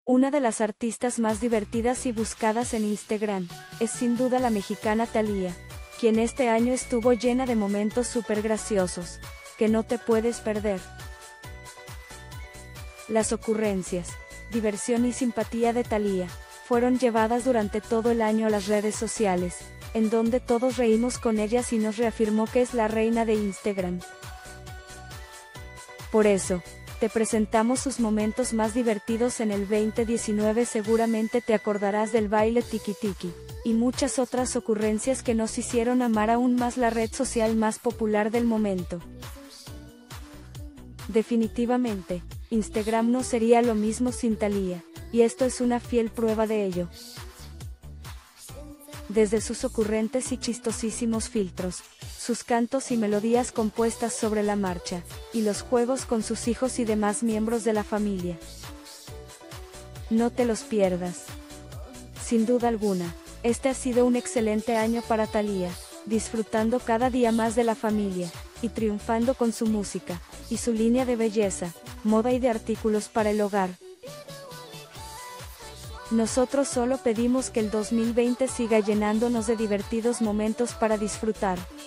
Una de las artistas más divertidas y buscadas en Instagram, es sin duda la mexicana Thalía, quien este año estuvo llena de momentos súper graciosos, que no te puedes perder. Las ocurrencias, diversión y simpatía de Thalía, fueron llevadas durante todo el año a las redes sociales, en donde todos reímos con ellas y nos reafirmó que es la reina de Instagram. Por eso, te presentamos sus momentos más divertidos en el 2019. Seguramente te acordarás del baile tiki tiki, y muchas otras ocurrencias que nos hicieron amar aún más la red social más popular del momento. Definitivamente, Instagram no sería lo mismo sin Thalía, y esto es una fiel prueba de ello. Desde sus ocurrentes y chistosísimos filtros, sus cantos y melodías compuestas sobre la marcha, y los juegos con sus hijos y demás miembros de la familia. No te los pierdas. Sin duda alguna, este ha sido un excelente año para Thalía, disfrutando cada día más de la familia, y triunfando con su música, y su línea de belleza, moda y de artículos para el hogar. Nosotros solo pedimos que el 2020 siga llenándonos de divertidos momentos para disfrutar.